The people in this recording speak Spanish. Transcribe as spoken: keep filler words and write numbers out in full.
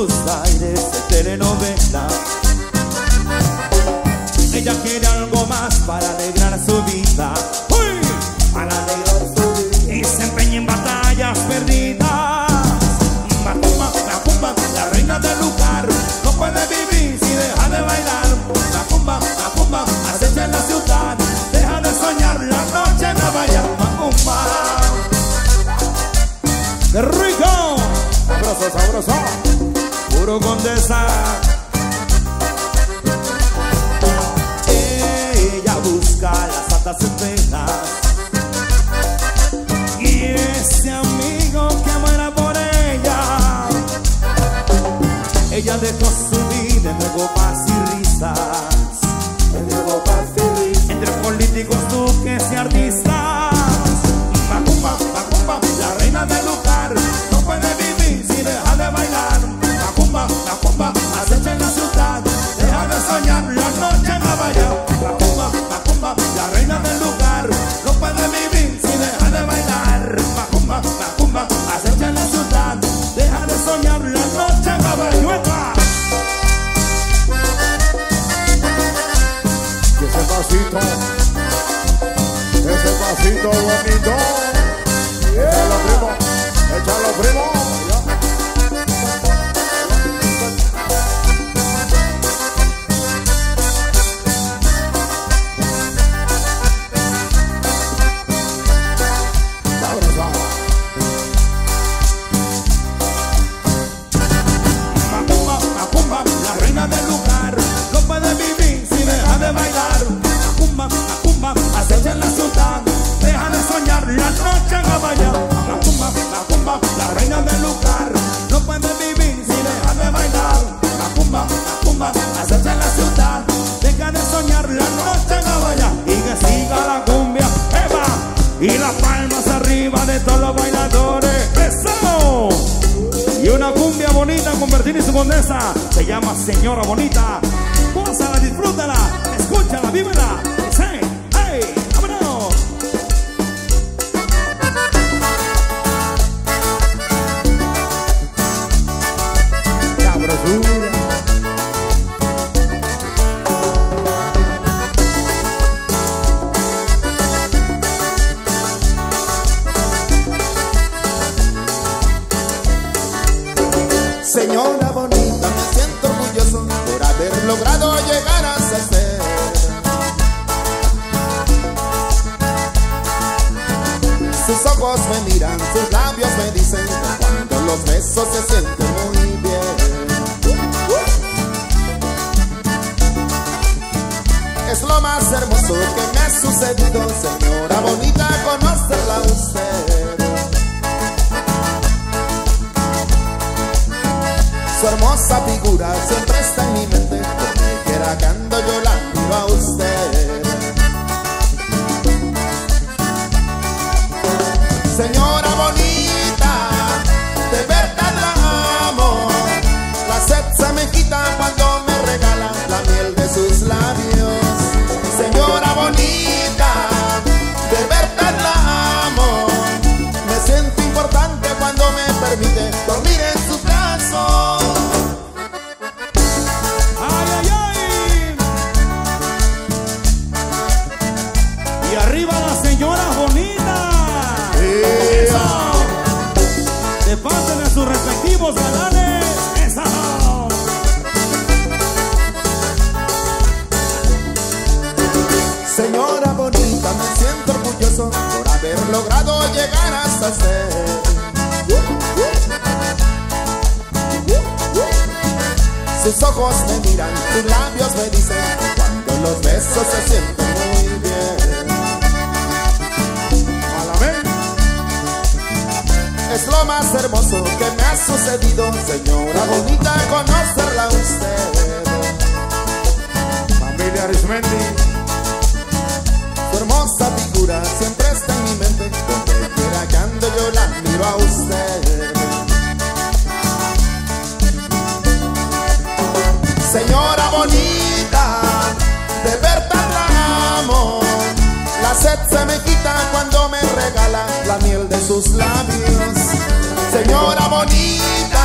sus aires de telenovela. Ella quiere algo más para alegrar su vida. ¡Uy! Para alegrar su vida. Y se empeña en batallas perdidas. Macumba, Macumba, la reina del lugar, no puede vivir si deja de bailar. Macumba, Macumba, acecha en la ciudad, deja de soñar la noche no vaya. Macumba. ¡Qué rico! Sabroso, sabroso. Puro Condesa. Ella busca las santas esferas y ese amigo que muera por ella. Ella dejó su vida, entregó paz y risas, entregó paz y risas entre políticos, duques y artistas. Macumba, Macumba, la reina del lugar, no puede vivir si deja de bailar. Macumba, Macumba, acecha en la ciudad, deja de soñar la noche no vaya. Macumba, Macumba, la reina del lugar, no puede vivir si deja de bailar. Macumba, Macumba, acecha en la ciudad, deja de soñar la noche no vaya. Y ese pasito, ese pasito bonito, échalo primo, échalo primo. Macumba, Macumba, la reina del lugar, no puede vivir si deja de bailar. Macumba, Macumba, acecha en la ciudad, deja de soñar la noche no vaya. Macumba, Macumba, la reina del lugar, no puede vivir si deja de bailar. Macumba, Macumba, acecha en la ciudad, deja de soñar la noche no vaya. Y que siga la cumbia, ¡eva! Y las palmas arriba de todos los bailadores. ¡Eso! Y una cumbia bonita con Bertín y su Condesa, se llama Señora Bonita. Gózala, disfrútala, escúchala, vívela. Sí, hey, vámonos. Sabrosura. Señora bonita, me siento orgulloso por haber logrado llegar hasta ser. Sus ojos me miran, sus labios me dicen, cuando los besos se sienten muy bien. Es lo más hermoso que me ha sucedido, señora bonita, conocerla a usted. Su hermosa figura siempre está en mi mente, donde quiera que ando yo la miro a usted. Señora bonita, de verdad la amo. La sed se me quita cuando me regala la miel de sus labios. Señora bonita, de verdad la amo. Me siento importante cuando me permite dormir en sus brazos. Y arriba las señoras bonitas. Eso. De parte de sus respectivos galanes. Eso. Señora bonita, me siento orgulloso por haber logrado llegar hasta ser. Sus ojos me miran, sus labios me dicen, cuando los besos se sienten muy bien. A la vez. Es lo más hermoso que me ha sucedido, señora bonita, conocerla a usted. Familia Arismendi. Su hermosa figura siempre está en mi mente, donde quiera que ando yo la miro a usted. Señora bonita, de verdad la amo. La sed se me quita cuando me regala la miel de sus labios. Señora bonita,